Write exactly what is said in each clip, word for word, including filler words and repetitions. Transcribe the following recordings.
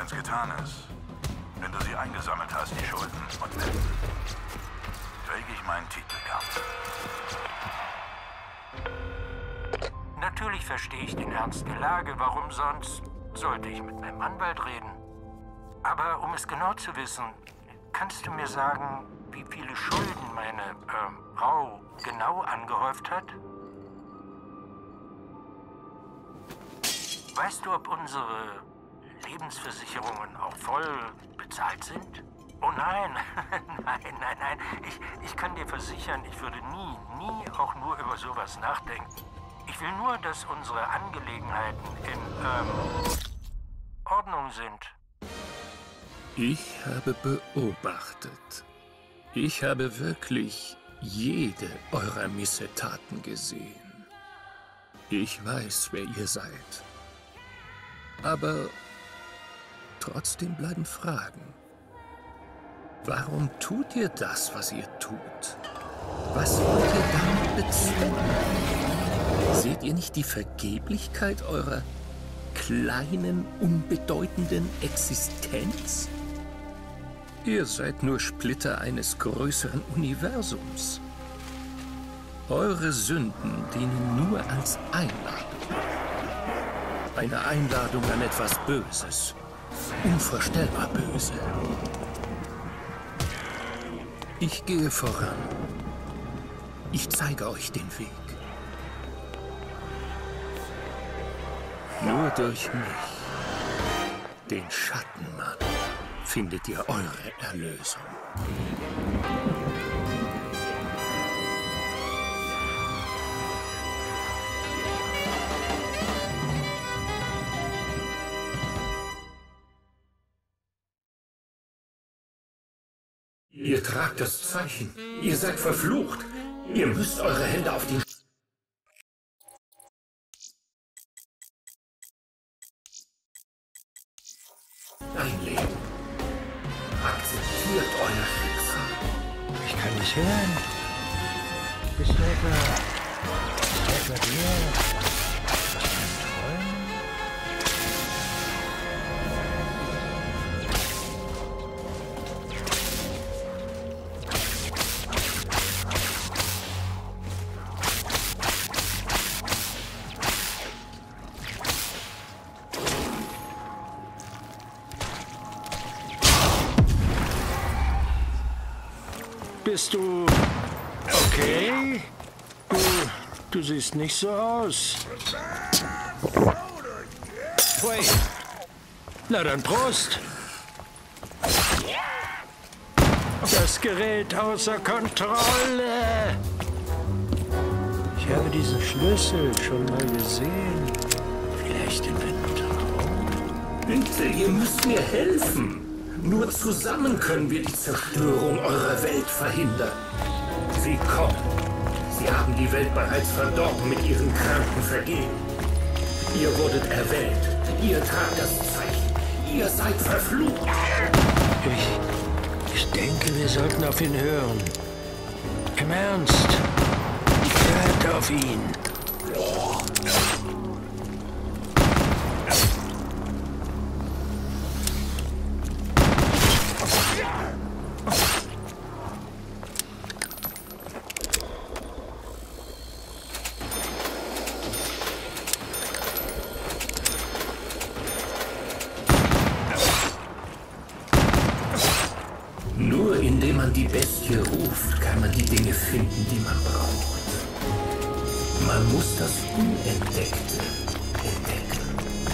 wenn's getan ist, wenn du sie eingesammelt hast, die Schulden, und dann krieg ich meinen Titelkampf. Natürlich verstehe ich den Ernst der Lage. Warum sonst sollte ich mit meinem Anwalt reden? Aber um es genau zu wissen, kannst du mir sagen, wie viele Schulden meine ähm, Frau genau angehäuft hat? Weißt du, ob unsere Lebensversicherungen auch voll bezahlt sind? Oh nein, nein, nein, nein. Ich, ich kann dir versichern, ich würde nie, nie auch nur über sowas nachdenken. Ich will nur, dass unsere Angelegenheiten in ähm, Ordnung sind. Ich habe beobachtet. Ich habe wirklich jede eurer Missetaten gesehen. Ich weiß, wer ihr seid. Aber trotzdem bleiben Fragen. Warum tut ihr das, was ihr tut? Was wollt ihr damit bezwecken? Seht ihr nicht die Vergeblichkeit eurer kleinen, unbedeutenden Existenz? Ihr seid nur Splitter eines größeren Universums. Eure Sünden dienen nur als Einladung. Eine Einladung an etwas Böses. Unvorstellbar böse. Ich gehe voran. Ich zeige euch den Weg. Nur durch mich, den Schattenmann, findet ihr eure Erlösung. Ihr tragt das Zeichen. Ihr seid verflucht. Ihr müsst eure Hände auf die... einlegen. Akzeptiert euer Schicksal. Ich kann nicht hören. Bist du etwa... Bist du etwa dir... aus meinen Träumen? Bist du okay? Du, du siehst nicht so aus. Wait. Na dann Prost. Das gerät außer Kontrolle. Ich habe diesen Schlüssel schon mal gesehen. Vielleicht in einem Traum? Bitte, ihr müsst mir helfen. Nur zusammen können wir die Zerstörung eurer Welt verhindern. Sie kommen. Sie haben die Welt bereits verdorben mit ihren kranken Vergehen. Ihr wurdet erwählt. Ihr tragt das Zeichen. Ihr seid verflucht. Ich, ich denke, wir sollten auf ihn hören. Im Ernst. Hört auf ihn. Nur indem man die Bestie ruft, kann man die Dinge finden, die man braucht. Man muss das Unentdeckte entdecken.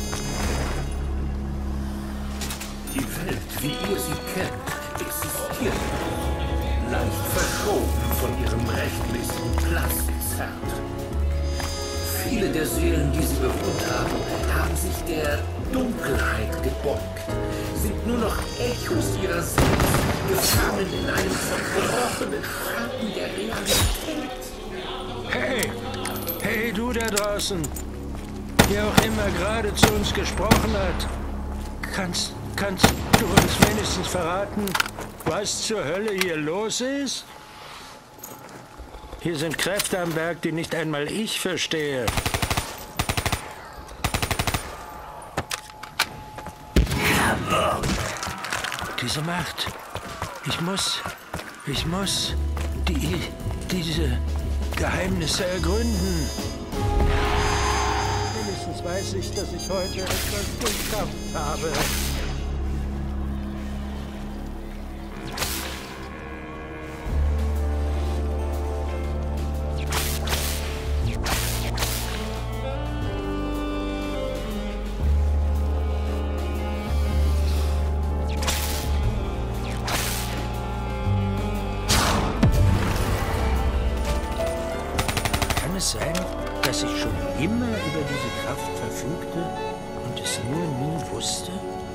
Die Welt, wie ihr sie kennt, existiert noch. Leicht verschoben von ihrem rechtmäßigen Platz gezerrt. Viele der Seelen, die sie bewohnt haben, haben sich der Dunkelheit gebeugt, sind nur noch Echos ihrer selbst, gefangen in einem zerbrochenen Schatten der Realität. Hey, hey du da draußen, wer auch immer gerade zu uns gesprochen hat, kannst, kannst du uns wenigstens verraten, was zur Hölle hier los ist? Hier sind Kräfte am Werk, die nicht einmal ich verstehe. Diese Macht. Ich muss, ich muss die, diese Geheimnisse ergründen. Wenigstens weiß ich, dass ich heute etwas geschafft habe. Sein, dass ich schon immer über diese Kraft verfügte und es nur nie wusste?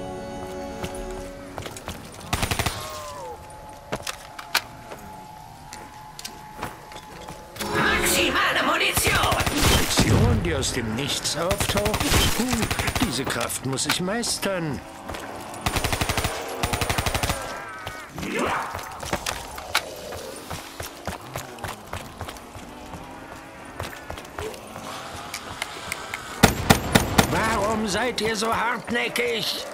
Maximale Munition! Munition, die aus dem Nichts auftaucht? Puh, diese Kraft muss ich meistern. Warum seid ihr so hartnäckig?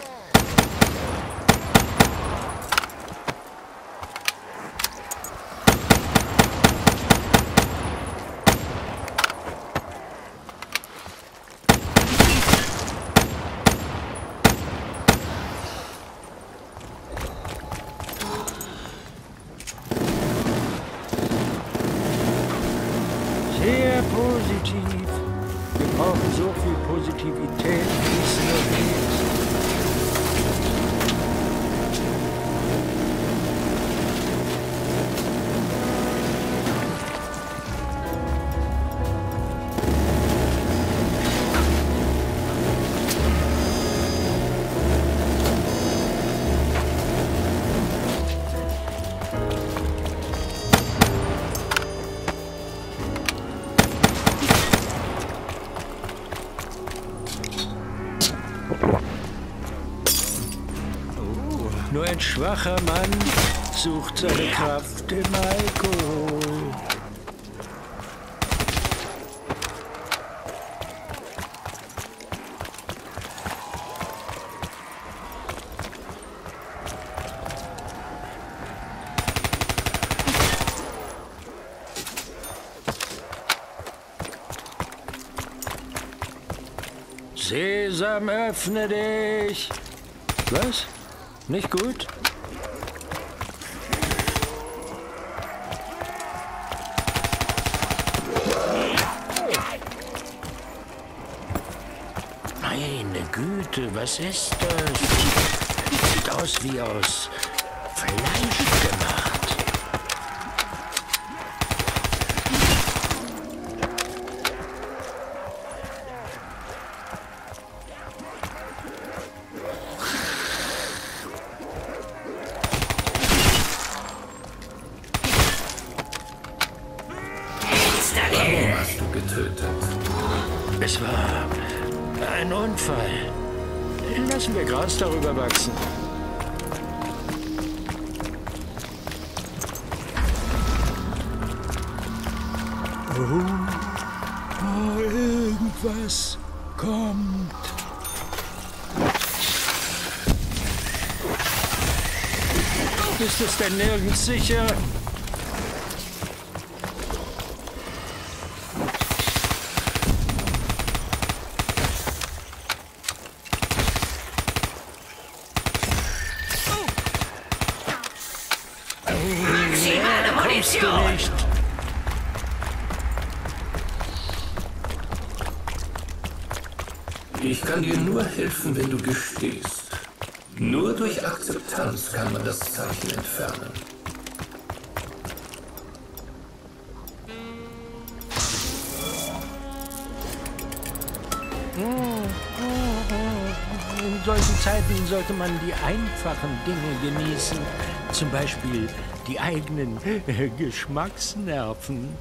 Sehr positiv. Wir brauchen so viel Positivität, wie es nur geht. Nur ein schwacher Mann sucht seine Kraft im Alkohol. Sesam, öffne dich! Was? Nicht gut? Meine Güte, was ist das? Sieht aus wie aus Fleisch gemacht. Warum hast du getötet? Es war ein Unfall. Lassen wir Gras darüber wachsen. Oh, oh, irgendwas kommt. Ist es denn nirgends sicher? Maximale Munition! Nicht. Ich kann dir nur helfen, wenn du gestehst. Nur durch Akzeptanz kann man das Zeichen entfernen. In solchen Zeiten sollte man die einfachen Dinge genießen. Zum Beispiel die eigenen äh, Geschmacksnerven.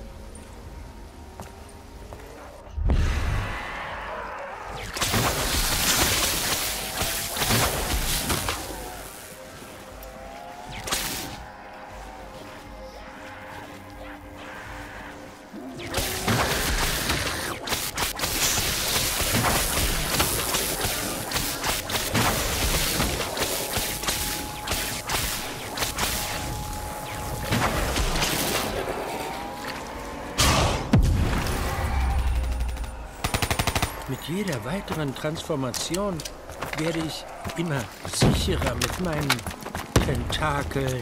jeder weiteren Transformation werde ich immer sicherer mit meinen Tentakeln.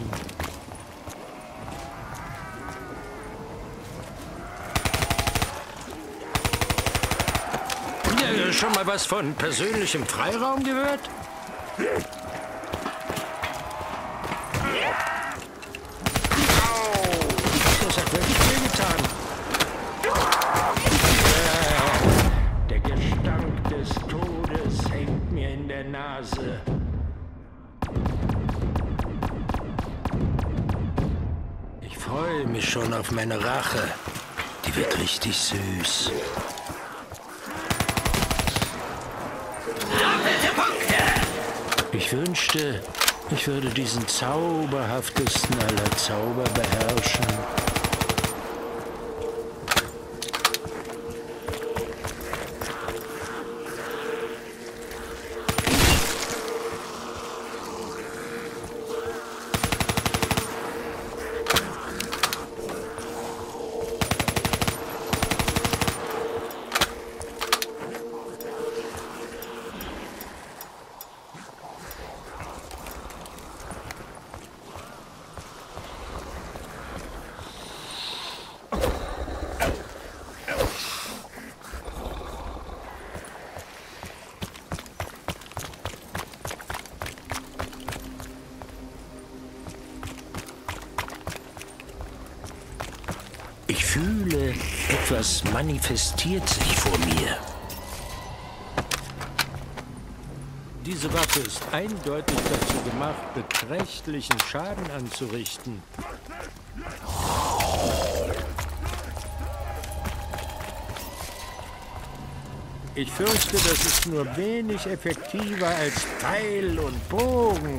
Ja, schon mal was von persönlichem Freiraum gehört? Das hat wirklich wehgetan. Der Gestank des Todes hängt mir in der Nase. Ich freue mich schon auf meine Rache. Die wird richtig süß. Ich wünschte, ich würde diesen zauberhaftesten aller Zauber beherrschen. Ich fühle, etwas manifestiert sich vor mir. Diese Waffe ist eindeutig dazu gemacht, beträchtlichen Schaden anzurichten. Ich fürchte, das ist nur wenig effektiver als Pfeil und Bogen.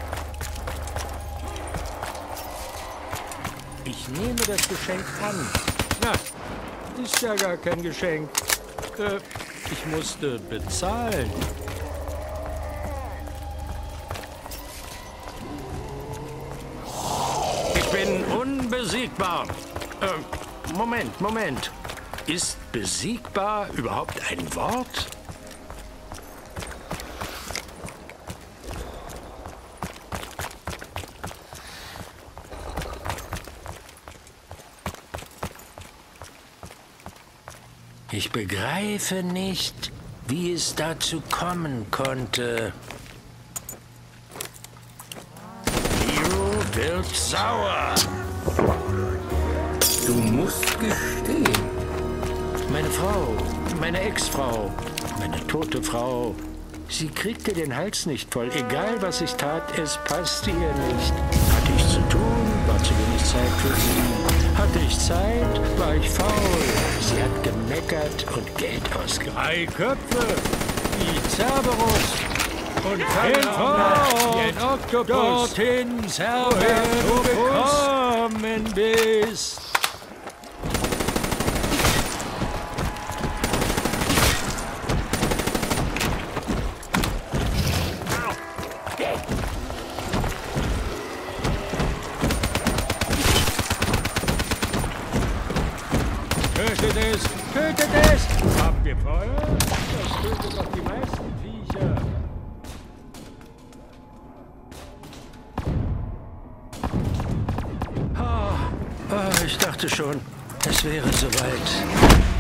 Ich nehme das Geschenk an. Na, ist ja gar kein Geschenk. Äh, ich musste bezahlen. Ich bin unbesiegbar. Äh, Moment, Moment. Ist besiegbar überhaupt ein Wort? Ich begreife nicht, wie es dazu kommen konnte. Nero wird sauer. Du musst gestehen. Meine Frau, meine Ex-Frau, meine tote Frau, sie kriegte den Hals nicht voll. Egal, was ich tat, es passte ihr nicht. Hatte ich zu tun, war zu wenig Zeit für sie. Hatte ich Zeit, war ich faul. Sie hat gemeckert und Geld ausgegeben. Drei Köpfe, wie Cerberus. Und hinfort, wie ein Oktopus. Dorthin, Cerberus, du gekommen bist. Tötet es! Tötet es! Habt ihr Feuer? Das tötet doch die meisten Viecher. Ah, ah, ich dachte schon, es wäre soweit.